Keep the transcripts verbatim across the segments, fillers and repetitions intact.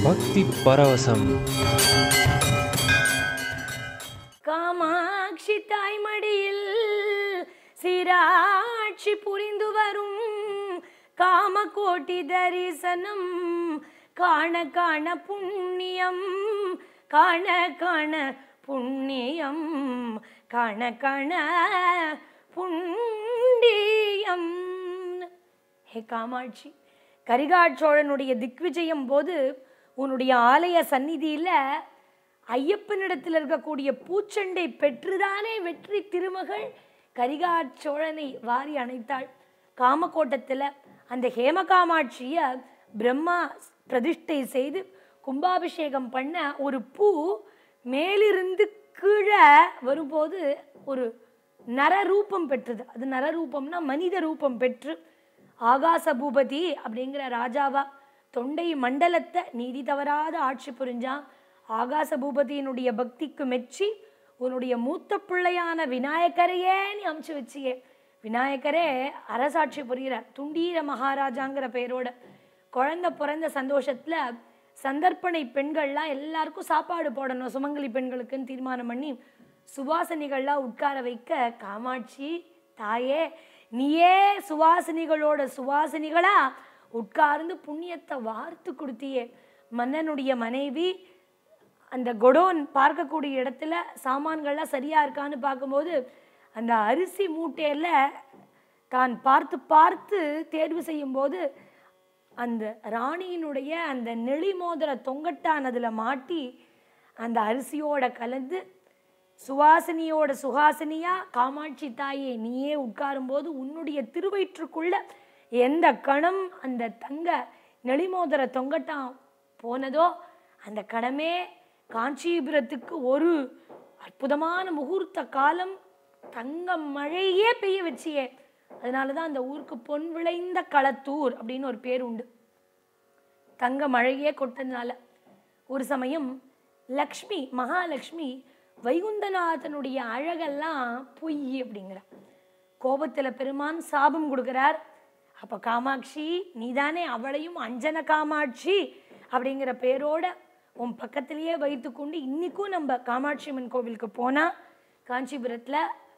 பக்தி பரவசம். காமாட்சி தாய்மடியில் சிராட்சி புரிந்து வரும் காமகோட்டி தரிசனம் காண காண புண்ணியம் காண காண புண்ணியம் காண காண புண்ணியம். ஹே காமாட்சி, கரிகாட்சோழனுடைய திக்விஜயம் போது உன்னுடைய ஆலய சந்நிதியில் ஐயப்பனிடத்தில் இருக்கக்கூடிய பூச்சண்டை பெற்றுதானே வெற்றி திருமகள் கரிகாட்சோழனை வாரி அணைத்தாள். காமகோட்டத்தில் அந்த ஹேமகாமாட்சியை பிரம்மா பிரதிஷ்டை செய்து கும்பாபிஷேகம் பண்ண ஒரு பூ மேலிருந்து கீழே வரும்போது ஒரு நரரூபம் பெற்றது. அது நரரூபம்னா மனித ரூபம் பெற்று ஆகாச பூபதி அப்படிங்கிற ராஜாவா தொண்டை மண்டலத்தை நீதி தவறாத ஆட்சி புரிஞ்சான். ஆகாச பூபதியினுடைய பக்திக்கு மெச்சி உன்னுடைய மூத்த பிள்ளையான விநாயகரையே நீ அமுச்சு வச்சியே. விநாயகரே அரசாட்சி புரிகிறார். துண்டீர மகாராஜாங்கிற பெயரோட குழந்தை பிறந்த சந்தோஷத்துல சந்தர்ப்பணை பெண்கள்லாம் எல்லாருக்கும் சாப்பாடு போடணும் சுமங்கலி பெண்களுக்குன்னு தீர்மானம் பண்ணி சுவாசினிகள்லாம் உட்கார வைக்க, காமாட்சி தாயே நீயே சுவாசினிகளோட சுவாசினிகளா உட்கார்ந்து புண்ணியத்தை வார்த்து கொடுத்தியே. மன்னனுடைய மனைவி அந்த கொடோன் பார்க்கக்கூடிய இடத்துல சாமான்கள்லாம் சரியா இருக்கான்னு பார்க்கும்போது அந்த அரிசி மூட்டையில தான் பார்த்து பார்த்து தேர்வு செய்யும் போது அந்த ராணியினுடைய அந்த நெளிமோதிர தொங்கட்டான் அதில் மாட்டி அந்த அரிசியோட கலந்து சுவாசினியோட சுகாசினியா காமாட்சி தாயே நீயே உட்காரும்போது உன்னுடைய திருவயிற்றுக்குள்ள எந்த கணம் அந்த தங்க நெளிமோதிர தொங்கட்டான் போனதோ அந்த கணமே காஞ்சிபுரத்துக்கு ஒரு அற்புதமான முகூர்த்த காலம் தங்க மழையே பெய்ய வச்சியே. அதனாலதான் அந்த ஊருக்கு பொன் விளைந்த களத்தூர் அப்படின்னு ஒரு பேர் உண்டு. தங்க மழையே கொட்டதுனால. ஒரு சமயம் லக்ஷ்மி மகாலட்சுமி வைகுந்தநாதனுடைய அழகெல்லாம் பொய் அப்படிங்கிற கோபத்துல பெருமான் சாபம் கொடுக்கிறார். அப்ப காமாட்சி நீதானே அவளையும் அஞ்சன காமாட்சி அப்படிங்கிற பேரோட உன் பக்கத்திலேயே வைத்து கொண்டு இன்னைக்கும் நம்ம காமாட்சி அம்மன் கோவிலுக்கு போனா காஞ்சிபுரத்துல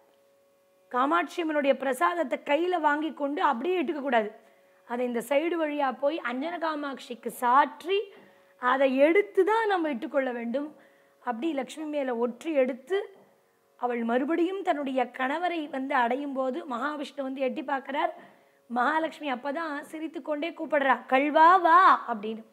காமாட்சி அம்மனுடைய பிரசாதத்தை கையில வாங்கி கொண்டு அப்படியே இட்டுக்க கூடாது. அதை இந்த சைடு வழியா போய் அஞ்சன காமாட்சிக்கு சாற்றி அதை எடுத்து தான் நம்ம இட்டுக்கொள்ள வேண்டும். அப்படி லக்ஷ்மி மேல ஒற்றி எடுத்து அவள் மறுபடியும் தன்னுடைய கணவரை வந்து அடையும் போது மகாவிஷ்ணு வந்து எட்டி பார்க்கிறார். மகாலட்சுமி அப்பதான் சிரித்து கொண்டே கூப்பிடுறா, கல்வா வா அப்படின்னு.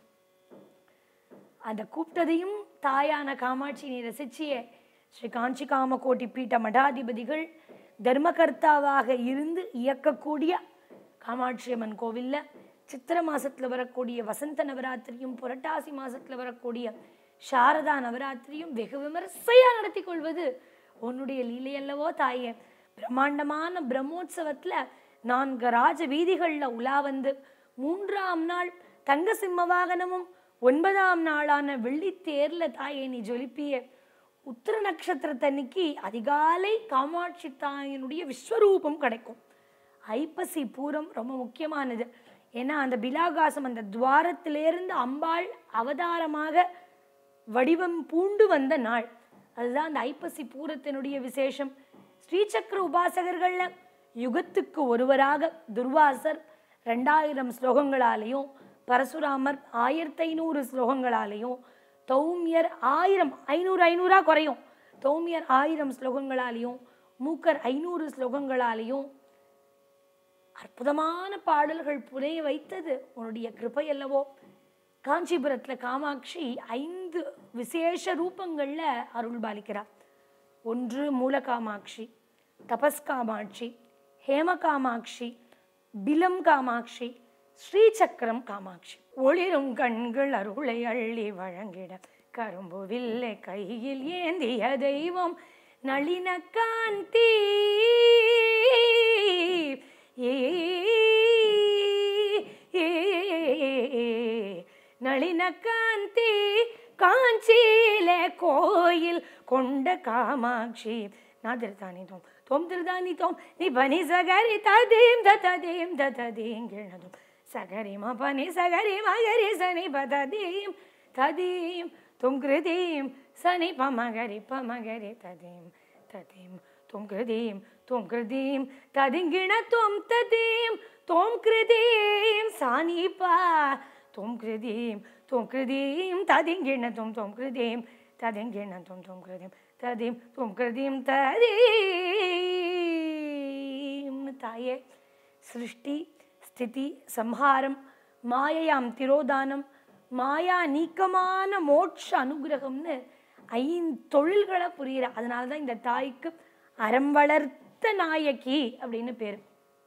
அந்த கூப்பிட்டதையும் தாயான காமாட்சி நீ ரசிச்சியே. ஸ்ரீ காஞ்சி காமகோட்டி பீட்ட மடாதிபதிகள் தர்மகர்த்தாவாக இருந்து இயக்கக்கூடிய காமாட்சி அம்மன் கோவில்ல சித்திர மாசத்துல வரக்கூடிய வசந்த நவராத்திரியும் புரட்டாசி மாசத்துல வரக்கூடிய சாரதா நவராத்திரியும் வெகு விமர்சையா நடத்தி கொள்வது உன்னுடைய லீலை அல்லவோ தாயே. பிரம்மாண்டமான பிரம்மோற்சவத்துல நான்கு ராஜ வீதிகள்ல உலா வந்து மூன்றாம் நாள் தங்க சிம்ம வாகனமும் ஒன்பதாம் நாளான வெள்ளித்தேர்ல தாயை நீ ஜொலிப்பிய. உத்திர நட்சத்திரத்தன்னைக்கு அதிகாலை காமாட்சி தாயினுடைய விஸ்வரூபம் கிடைக்கும். ஐப்பசி பூரம் ரொம்ப முக்கியமானது. ஏன்னா அந்த பிலாகாசம் அந்த துவாரத்திலிருந்து அம்பாள் அவதாரமாக வடிவம் பூண்டு வந்த நாள். அதுதான் அந்த ஐப்பசி பூரத்தினுடைய விசேஷம். ஸ்ரீசக்கர உபாசகர்கள்ல யுகத்துக்கு ஒருவராக துர்வாசர் ரெண்டாயிரம் ஸ்லோகங்களாலையும் பரசுராமர் ஆயிரத்தி ஐநூறு ஸ்லோகங்களாலையும் தௌமியர் ஆயிரம் ஐநூறு ஐநூறா குறையும் தௌமியர் ஆயிரம் ஸ்லோகங்களாலையும் மூக்கர் ஐநூறு ஸ்லோகங்களாலையும் அற்புதமான பாடல்கள் புரிய வைத்தது உன்னுடைய கிருபை அல்லவோ. காஞ்சிபுரத்துல காமாட்சி ஐந்து விசேஷ ரூபங்கள்ல அருள் பாலிக்கிறார். ஒன்று மூல காமாட்சி, தபஸ் காமாட்சி, ஹேம காமாட்சி, பிலம் காமாட்சி, ஸ்ரீசக்கரம் காமாட்சி. ஒளிரும் கண்கள் அருளை அள்ளி வழங்கிட கரும்பு வில்லை கையில் ஏந்திய தெய்வம் நளின காந்தி. ஏ நளின காந்தி காஞ்சியில கோயில் கொண்ட காமாட்சி. நான் திருத்தானி தோம் தோம் திருதானி தோம் நீ பனி சகரி ததீம் ததீம் ததீம் கிழதும் சகரி ம பனி சகரி மகரி சனி பதீம் ததீம் தும் கிருதீம் சனி பமகரி பமகரி ததீம் ததீம் தும் கிருதீம் தும் கிருதீம் ததிங்கிண தும் ததீம் தும் கிருதீம் சானி பா தும் கிருதீம் தும் கிருதீம் ததிங்கிண தும் தும் கிருதீம் ததிங்கிண தும் தும் கிருதீம் ததீம் தும் கிருதீம் ததீம். தாயே, சிருஷ்டி ஸ்திதி சம்ஹாரம், மாயையாம் திரோதானம், மாயா நீக்கமான மோட்ச அனுகிரகம்னு ஐந்து தொழில்களை புரியுற. அதனால தான் இந்த தாய்க்கு அறம் வளர்த்த நாயகி அப்படின்னு பேர்.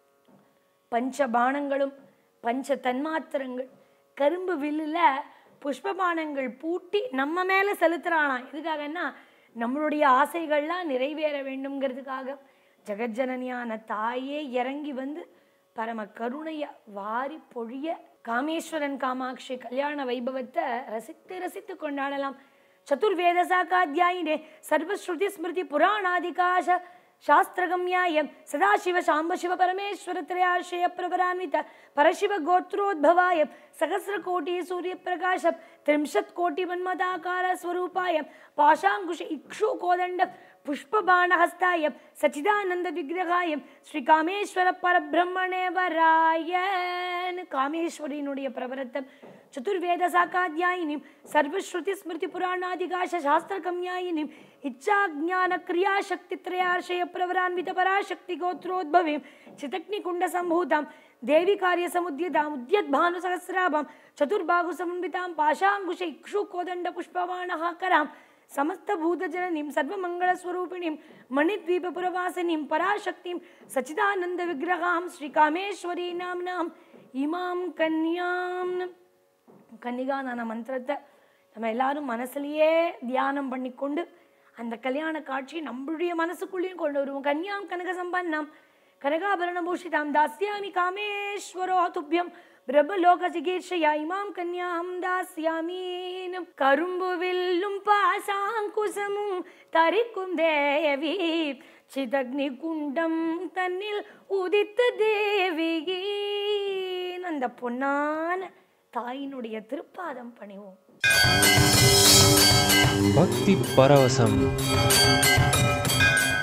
பஞ்ச பானங்களும் பஞ்ச தன்மாத்திரங்கள், கரும்பு வில்லுல புஷ்பபானங்கள் பூட்டி நம்ம மேலே செலுத்துறானாம். எதுக்காகன்னா நம்மளுடைய ஆசைகள்லாம் நிறைவேற வேண்டும்ங்கிறதுக்காக. ஜெகஜனனியான தாயே இறங்கி வந்து பரம கருணைய வாரி பொழிய காமேஸ்வரன் காமாட்சி கல்யாண வைபவத்தை ரசித்து ரசித்து கொண்டாடலாம். சதுர்வேத சாகாத்தியாயினே சர்வஸ்ருதி ஸ்மிருதி புராணாதிகாச शास्त्रगम्यायं सदाशिव शाम्बशिव परमेश्वर त्रयाश्रय प्रभरान्वित परशिव गोत्रोद्भवाय सहस्रकोटि सूर्यप्रकाश त्रिंशत् कोटि मन्मथाकार स्वरूपाय पाशांकुश इक्षु कोदंड पुष्पबाणहस्ताय सच्चिदानंद विग्रहाय श्री कामेश्वर परब्रह्मणे वराय. कामेश्वरीनुடைய பிரபரத்தம் चतुर्वेद साकाध्यायिनीं सर्वश्रुति स्मृति पुराणादिकाश शास्त्रगम्यायिनीं इच्छाज्ञान क्रिया शक्ति त्रयाश्रय प्रवरान्वित पराशक्ति गोत्रोद्भवीं चितग्निकुंड संभूतां देवी कार्य समुद्यतां उद्यद्भानु सहस्राभां चतुर्बाहु समन्वितां पाशांकुश इक्षु कोदंड पुष्पवाणहाकरां समस्त भूतजननीं सर्वमंगल स्वरूपिणीं मणिद्वीप पुरवासिनीं पराशक्तिं सच्चिदानंद विग्रहां श्री कामेश्वरी नाम्नां इमां कन्यां. கன்னிகாதான மந்திரத்தை நம்ம எல்லாரும் மனசுலயே தியானம் பண்ணிக்கொண்டு அந்த கல்யாண காட்சி நம்மளுடைய மனசுக்குள்ளேயும் கொண்டு வருவோம். கன்யாம் கனக சம்பன்னாம் கனகாபரண பூஷிதாம் தாஸ்யாமி காமேஸ்வரோ துப்யம் பிரபலோக சிகீர்ஷயா இமாம் கன்யாம் தாஸ்யாமீனும். கரும்புவில்லும் பாசாங்குசமும் தரிக்கும் தேவி சிதக்னி குண்டம் தன்னில் உதித்த தேவியின் அந்த பொன்னான தாயினுடைய திருப்பாதம் பணிவோம். பக்தி பரவசம்.